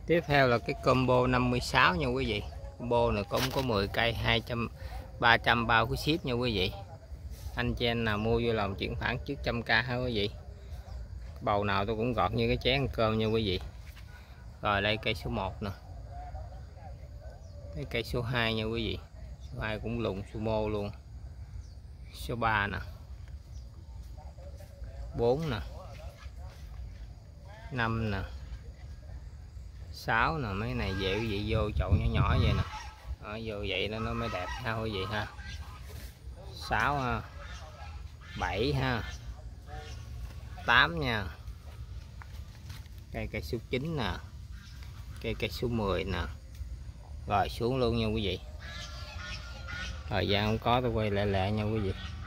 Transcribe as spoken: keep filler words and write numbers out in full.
Tiếp theo là cái combo năm mươi sáu nha quý vị. Combo này cũng có mười cây, hai trăm ba trăm bao của ship nha quý vị. Anh chị anh nào mua vui lòng chuyển khoản trước trăm k ha quý vị. Bầu nào tôi cũng gọt như cái chén ăn cơm nha quý vị. Rồi đây cây số một nè. Cái cây số hai nha quý vị. Số hai cũng lùn sumo luôn. Số ba nè. bốn nè. năm nè. sáu nè, mấy này dễ quý vị vô chậu nhỏ nhỏ vậy nè. Đó, vô vậy nó nó mới đẹp ha quý vị ha. sáu ha. bảy ha. tám nha. Cây cây số chín nè. Cây cây số mười nè. Rồi xuống luôn nha quý vị. Thời gian không có tôi quay lại lại nha quý vị.